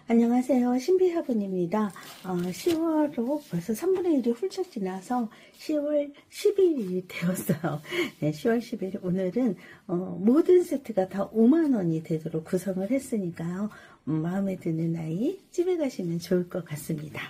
안녕하세요. 신비화분입니다. 10월로 벌써 3분의 1이 훌쩍 지나서 10월 10일이 되었어요. 네, 10월 10일. 오늘은 모든 세트가 다 5만원이 되도록 구성을 했으니까요. 마음에 드는 아이 집에 가시면 좋을 것 같습니다.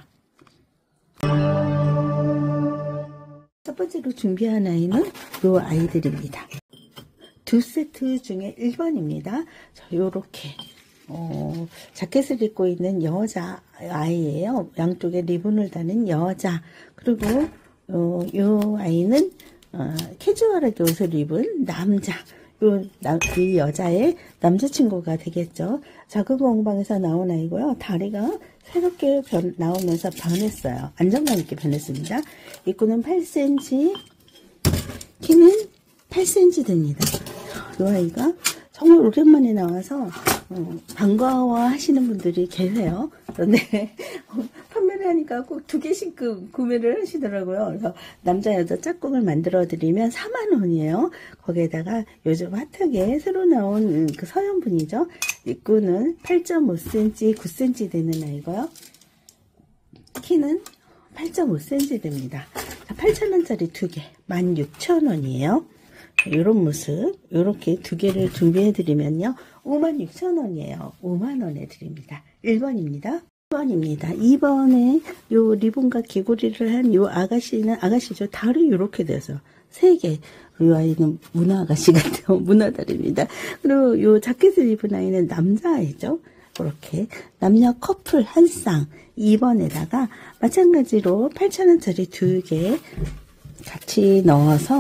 첫 번째로 준비한 아이는 이 아이들입니다. 두 세트 중에 1번입니다. 요렇게 자켓을 입고 있는 여자 아이예요. 양쪽에 리본을 다는 여자. 그리고 요 아이는 캐주얼하게 옷을 입은 남자. 이 여자의 남자친구가 되겠죠. 작은 공방에서 나온 아이고요. 다리가 새롭게 나오면서 변했어요. 안정감 있게 변했습니다. 입구는 8cm, 키는 8cm 됩니다. 이 아이가 정말 오랜만에 나와서 반가워 하시는 분들이 계세요. 그런데 판매를 하니까 꼭 2개씩 구매를 하시더라고요. 그래서 남자 여자 짝꿍을 만들어 드리면 4만원이에요. 거기에다가 요즘 핫하게 새로 나온 그 서현분이죠. 입구는 8.5cm, 9cm 되는 아이고요. 키는 8.5cm 됩니다. 8,000원짜리 2개 16,000원이에요. 이런 모습, 이렇게 2개를 준비해 드리면요 56,000원이에요. 5만원에 드립니다. 1번입니다. 2번입니다. 2번에 요 리본과 귀고리를 한 요 아가씨죠. 다리 이렇게 돼서 3개. 이 아이는 문어 아가씨 같아요. 문어다리입니다. 그리고 요 자켓을 입은 아이는 남자아이죠. 그렇게 남녀 커플 한 쌍. 2번에다가 마찬가지로 8,000원짜리 2개 같이 넣어서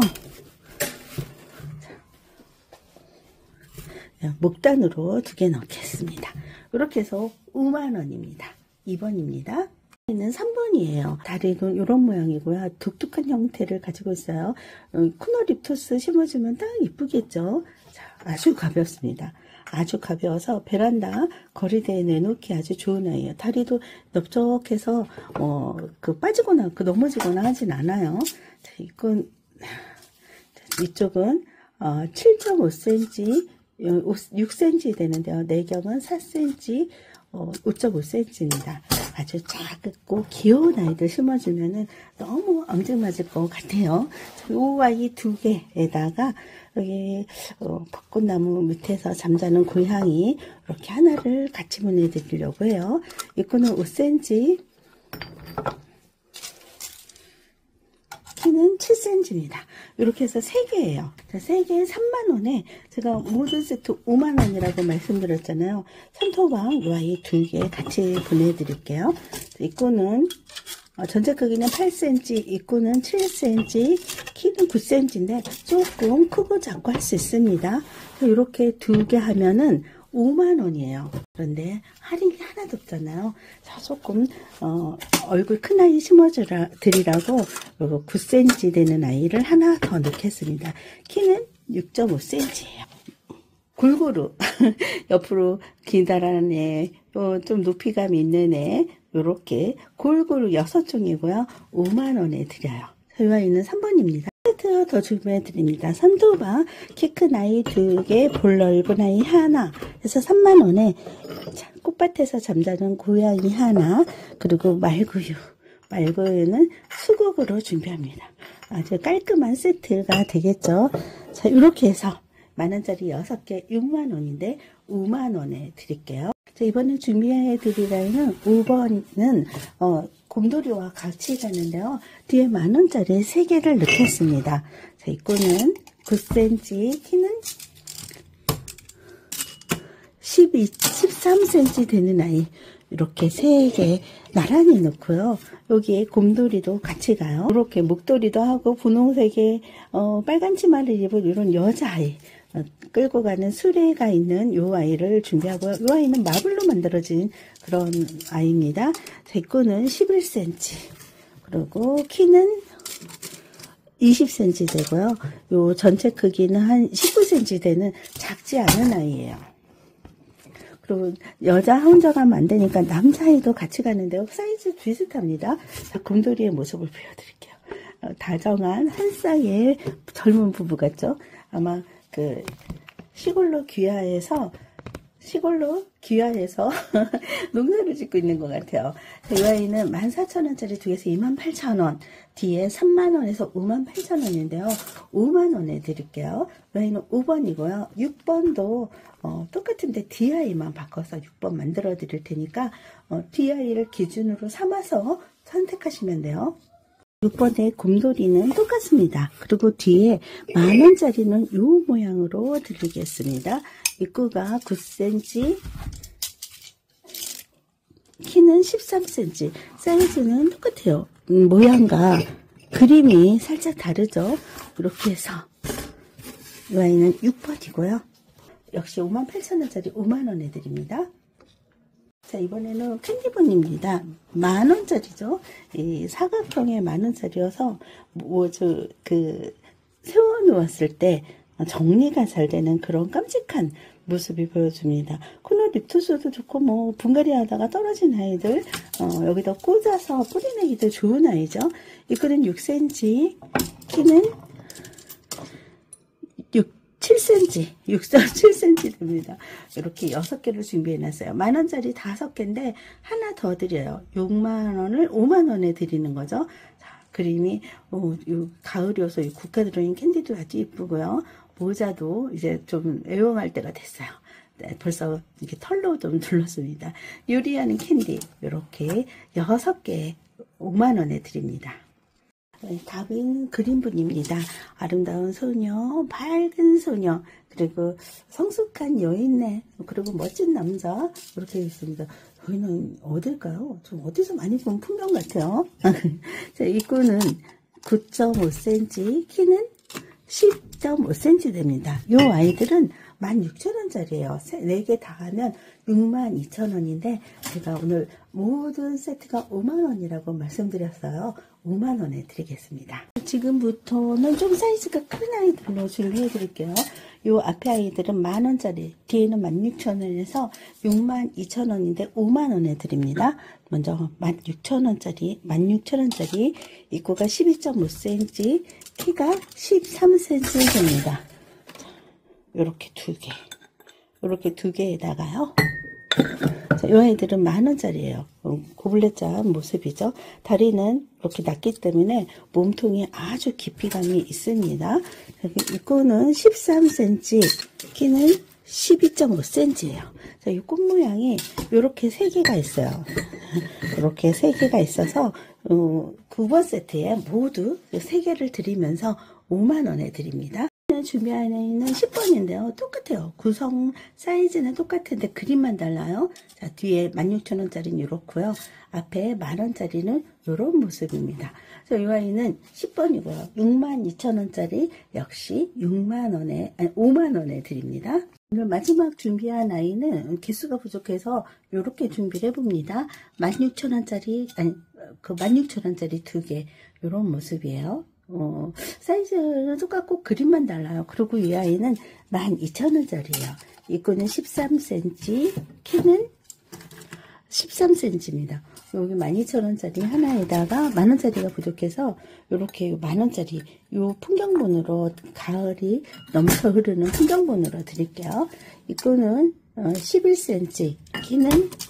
목단으로 2개 넣겠습니다. 이렇게 해서 5만원입니다. 2번입니다. 는 3번이에요. 다리는 이런 모양이고요. 독특한 형태를 가지고 있어요. 코너 립토스 심어주면 딱 이쁘겠죠. 자, 아주 가볍습니다. 아주 가벼워서 베란다 거리대에 내놓기 아주 좋은 아이예요. 다리도 넓적해서 빠지거나 넘어지거나 하진 않아요. 자, 이쪽은 7.5cm 6cm 되는데요. 내경은 4cm, 5.5cm입니다. 아주 작고 귀여운 아이들 심어주면은 너무 엉증맞을 것 같아요. 이 아이 2개에다가 여기 벚꽃나무 밑에서 잠자는 고양이 이렇게 하나를 같이 보내드리려고 해요. 입구는 5cm, 키는 7cm입니다. 이렇게 해서 3개예요. 자, 3개에 3만원에 제가 모든 세트 5만원이라고 말씀드렸잖아요. 손톱왕 이 아이 2개 같이 보내드릴게요. 입구는 전체 크기는 8cm, 입구는 7cm, 키는 9cm인데 조금 크고 작고 할 수 있습니다. 이렇게 2개 하면은 5만원이에요. 그런데 할인이 하나도 없잖아요. 조금 얼굴 큰 아이 심어드리라고 9cm 되는 아이를 하나 더 넣겠습니다. 키는 6.5cm예요. 골고루 옆으로 기다란 애, 좀 높이감 있는 애 이렇게 골고루 6종이고요. 5만원에 드려요. 이 아이는 3번입니다. 세트 더 준비해 드립니다. 산도바 키 큰 아이 2개, 볼 넓은 아이 하나 해서 3만원에 꽃밭에서 잠자는 고양이 하나, 그리고 말구유는 수국으로 준비합니다. 아주 깔끔한 세트가 되겠죠. 자, 이렇게 해서 만원짜리 6개 6만원인데 5만원에 드릴게요. 자, 이번에 준비해 드릴 아이는 5번은 곰돌이와 같이 가는데요. 뒤에 만원짜리 3개를 넣겠습니다. 자, 입구는 9cm, 키는 13cm 되는 아이 이렇게 3개 나란히 넣고요. 여기에 곰돌이도 같이 가요. 이렇게 목도리도 하고 분홍색의 빨간 치마를 입은 이런 여자아이 끌고 가는 수레가 있는 이 아이를 준비하고요. 이 아이는 마블로 만들어진 그런 아이입니다. 자, 입구는 11cm, 그리고 키는 20cm 되고요. 요 전체 크기는 한 19cm 되는 작지 않은 아이예요. 그리고 여자 혼자 가면 안 되니까 남자아이도 같이 가는데요. 사이즈 비슷합니다. 자, 곰돌이의 모습을 보여드릴게요. 다정한 한 쌍의 젊은 부부 같죠? 아마 시골로 귀화해서 시골로 귀화해서 농사를 짓고 있는 것 같아요. 이 아이는 14,000원짜리 두 개에서 28,000원, 뒤에 3만원에서 58,000원인데요. 5만원에 드릴게요. 이 아이는 5번이고요. 6번도 똑같은데 DI만 바꿔서 6번 만들어 드릴 테니까 DI를 기준으로 삼아서 선택하시면 돼요. 6번의 곰돌이는 똑같습니다. 그리고 뒤에 만원짜리는 이 모양으로 드리겠습니다. 입구가 9cm, 키는 13cm, 사이즈는 똑같아요. 모양과 그림이 살짝 다르죠. 이렇게 해서 이 아이는 6번이고요. 역시 58,000원짜리 5만원에 드립니다. 자, 이번에는 캔디본입니다. 만원짜리죠. 이 사각형의 만원짜리여서 세워놓았을 때 정리가 잘 되는 그런 깜찍한 모습이 보여줍니다. 코너 립투스도 좋고 분갈이 하다가 떨어진 아이들 여기다 꽂아서 뿌리내기도 좋은 아이죠. 이거는 6cm, 키는 7cm, 6.7cm 됩니다. 이렇게 6개를 준비해 놨어요. 만원짜리 5개인데 하나 더 드려요. 6만원을 5만원에 드리는 거죠. 자, 그림이 가을이어서 이 국화 들어있는 캔디도 아주 이쁘고요. 모자도 이제 좀 애용할 때가 됐어요. 네, 벌써 이렇게 털로 좀 둘렀습니다. 요리하는 캔디 이렇게 6개 5만원에 드립니다. 답은 그린분입니다. 아름다운 소녀, 밝은 소녀, 그리고 성숙한 여인네, 그리고 멋진 남자 이렇게 있습니다. 여기는 어딜까요? 좀 어디서 많이 본 풍경 같아요. 자, 입구는 9.5cm, 키는 10.5cm 됩니다. 이 아이들은 16,000원짜리예요. 4개 다 하면 62,000원인데 제가 오늘 모든 세트가 5만원이라고 말씀드렸어요. 5만원에 드리겠습니다. 지금부터는 좀 사이즈가 큰 아이들로 준비해 드릴게요. 요 앞에 아이들은 만원짜리, 뒤에는 16,000원에서 62,000원인데 5만원에 드립니다. 먼저 16,000원짜리 입구가 12.5cm, 키가 13cm 됩니다. 요렇게 두 개에다가요. 자, 이 아이들은 만원짜리예요. 고블렛짠 모습이죠. 다리는 이렇게 낮기 때문에 몸통이 아주 깊이감이 있습니다. 입구는 13cm, 키는 12.5cm예요. 자, 이 꽃 모양이 이렇게 3개가 있어요. 이렇게 3개가 있어서 9번 세트에 모두 3개를 드리면서 5만원에 드립니다. 준비한 애는 10번인데요. 똑같아요. 구성 사이즈는 똑같은데 그림만 달라요. 자, 뒤에 16,000원짜리는 이렇고요. 앞에 만원짜리는 이런 모습입니다. 자, 이 아이는 10번이고요. 62,000원짜리 역시 5만원에 드립니다. 오늘 마지막 준비한 아이는 개수가 부족해서 이렇게 준비를 해봅니다. 16,000원짜리, 16,000원짜리 2개, 이런 모습이에요. 사이즈는 똑같고 그림만 달라요. 그리고 이 아이는 12,000원짜리예요. 입구는 13cm, 키는 13cm입니다. 여기 12,000원짜리 하나에다가 만원짜리가 부족해서 이렇게 만원짜리 요 풍경본으로 가을이 넘쳐 흐르는 풍경본으로 드릴게요. 입구는 11cm, 키는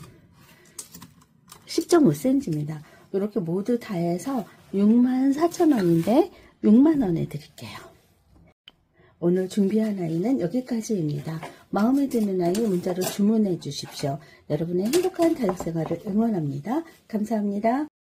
10.5cm입니다. 이렇게 모두 다 해서 64,000원인데 6만원에 드릴게요. 오늘 준비한 아이는 여기까지입니다. 마음에 드는 아이 문자로 주문해 주십시오. 여러분의 행복한 다육생활을 응원합니다. 감사합니다.